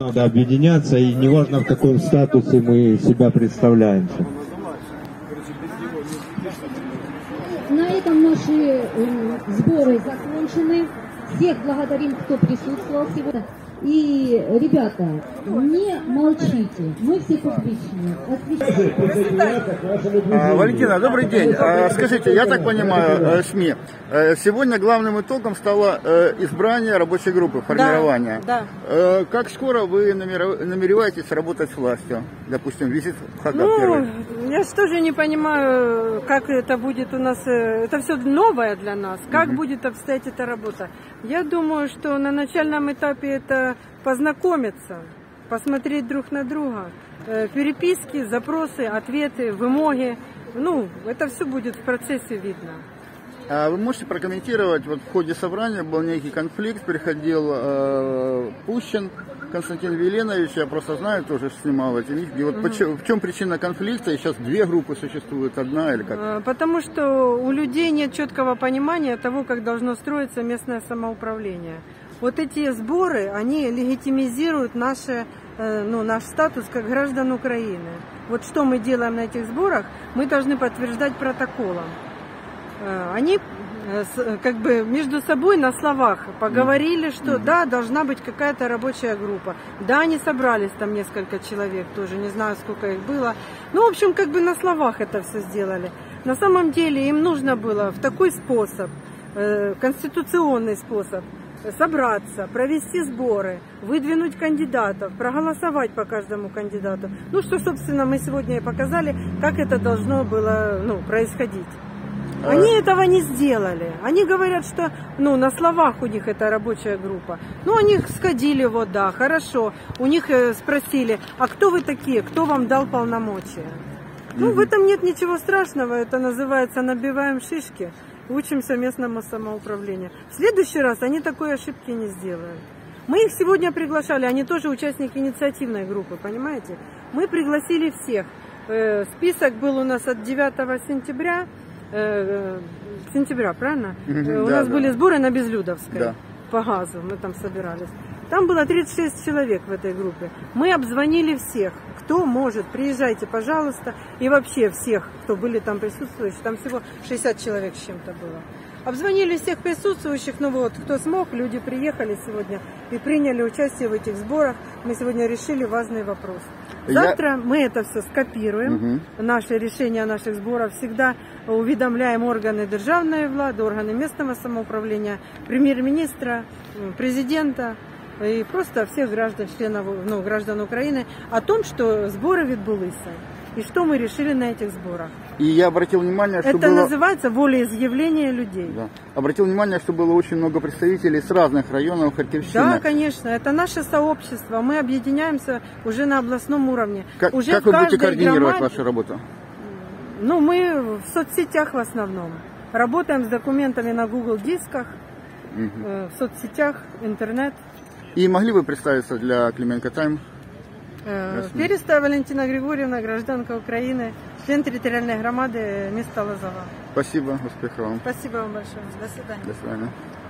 Надо объединяться, и неважно, в каком статусе мы себя представляем. На этом наши сборы закончены. Всех благодарим, кто присутствовал сегодня. И, ребята, не молчите, мы все публичные. Валентина, добрый день. Скажите, я так понимаю, СМИ, сегодня главным итогом стало избрание рабочей группы, формирование. Да. Как скоро вы намереваетесь работать с властью? Допустим, визит в Хакат первый. Я тоже не понимаю, как это будет у нас. Это все новое для нас. Как будет обстоять эта работа? Я думаю, что на начальном этапе это познакомиться, посмотреть друг на друга, переписки, запросы, ответы, вымоги. Это все будет в процессе видно. А вы можете прокомментировать, вот в ходе собрания был некий конфликт, приходил Пущин, Константин Веленович, я просто знаю, тоже снимал эти видео. Вот в чем причина конфликта, и сейчас две группы существуют, одна или как? Потому что у людей нет четкого понимания того, как должно строиться местное самоуправление. Вот эти сборы, они легитимизируют наш статус как граждан Украины. Вот что мы делаем на этих сборах, мы должны подтверждать протоколом. Они как бы между собой на словах поговорили, что да, должна быть какая-то рабочая группа. Да, они собрались там несколько человек, тоже не знаю, сколько их было. В общем, как бы на словах это все сделали. На самом деле им нужно было в такой способ, конституционный способ, собраться, провести сборы, выдвинуть кандидатов, проголосовать по каждому кандидату. Что, собственно, мы сегодня и показали, как это должно было происходить. Они этого не сделали. Они говорят, что на словах у них это рабочая группа. Они сходили, да, хорошо. У них спросили, а кто вы такие, кто вам дал полномочия? В этом нет ничего страшного, это называется набиваем шишки, учимся местному самоуправлению. В следующий раз они такой ошибки не сделают. Мы их сегодня приглашали, они тоже участники инициативной группы, понимаете? Мы пригласили всех. Список был у нас от 9 сентября, правильно? У нас были сборы на Безлюдовской, по газу, мы там собирались. Там было 36 человек в этой группе. Мы обзвонили всех, кто может, приезжайте, пожалуйста. И вообще всех, кто были там присутствующие, там всего 60 человек с чем-то было. Обзвонили всех присутствующих, кто смог, люди приехали сегодня и приняли участие в этих сборах. Мы сегодня решили важный вопрос. Завтра мы это все скопируем, наши решения наших сборов, всегда уведомляем органы державной власти, органы местного самоуправления, премьер-министра, президента и просто всех граждан, членов, граждан Украины о том, что сборы відбулися и что мы решили на этих сборах. И я обратил внимание, что это называется волеизъявление людей. Да. Обратил внимание, что было очень много представителей с разных районов Харьковщины. Да, конечно, это наше сообщество. Мы объединяемся уже на областном уровне. Как вы будете координировать вашу работу? Мы в соцсетях в основном. Работаем с документами на Google дисках, в соцсетях, интернет. И могли бы представиться для Клименко Тайм? Перестая Валентина Григорьевна, гражданка Украины, член территориальной громады места Лозова. Спасибо, успехов вам. Спасибо вам большое. До свидания. До свидания.